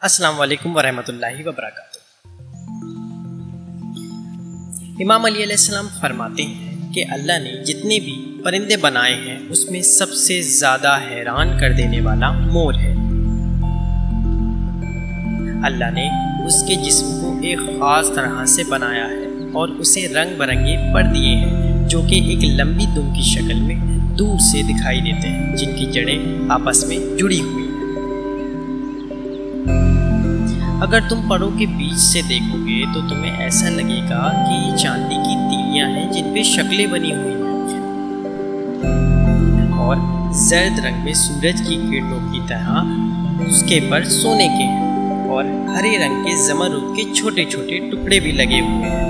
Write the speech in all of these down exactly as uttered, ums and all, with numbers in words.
अस्सलाम वालेकुम वरहमतुल्लाहि वबरकातुहू। इमाम अली अलैहिस्सलाम फरमाते हैं कि अल्लाह ने जितने भी परिंदे बनाए हैं उसमें सबसे ज़्यादा हैरान कर देने वाला मोर है। अल्लाह ने उसके जिस्म को एक ख़ास तरह से बनाया है और उसे रंग बिरंगे पर दिए हैं जो कि एक लंबी दुम की शक्ल में दूर से दिखाई देते हैं, जिनकी जड़ें आपस में जुड़ी हुई हैं। अगर तुम परों के बीच से देखोगे तो तुम्हें ऐसा लगेगा कि ये चांदी की तीलियां हैं जिन पे शक्लें बनी हुई हैं और जर्द रंग में सूरज की किरणों की तरह उसके पर सोने के हैं और हरे रंग के ज़मरुद के छोटे छोटे टुकड़े भी लगे हुए हैं,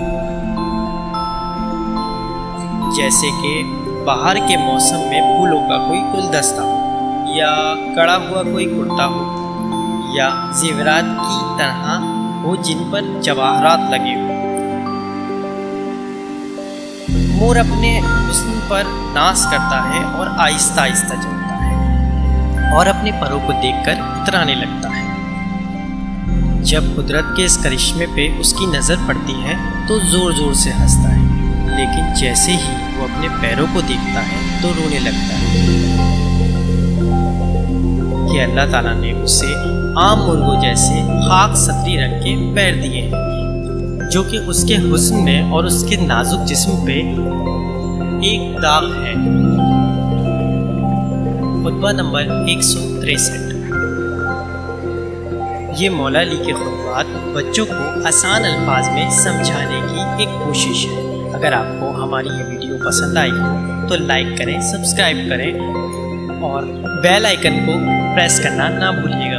जैसे कि बाहर के मौसम में फूलों का कोई गुलदस्ता हो या कड़ा हुआ कोई कुर्ता हो या जेवरात की तरह हो जिन पर जवाहरात लगे हो। मोर अपने हुस्न पर नाज करता है और आहिस्ता आहिस्ता चलता है और अपने परों को देखकर इतराने लगता है। जब कुदरत के इस करिश्मे पे उसकी नज़र पड़ती है तो ज़ोर ज़ोर से हंसता है, लेकिन जैसे ही वो अपने पैरों को देखता है तो रोने लगता है कि अल्लाह ताला ने उसे आम मुर्गों जैसे खाक सतरी रंग के पैर दिए हैं, जो कि उसके हुस्न में और उसके नाजुक जिस्म पे एक दाग है। खुतबा नंबर एक सौ तिरसठ। ये मौला अली के खुतबात बच्चों को आसान अल्फाज में समझाने की एक कोशिश है। अगर आपको हमारी ये वीडियो पसंद आई तो लाइक करें, सब्सक्राइब करें और बेल आइकन को प्रेस करना ना भूलिएगा।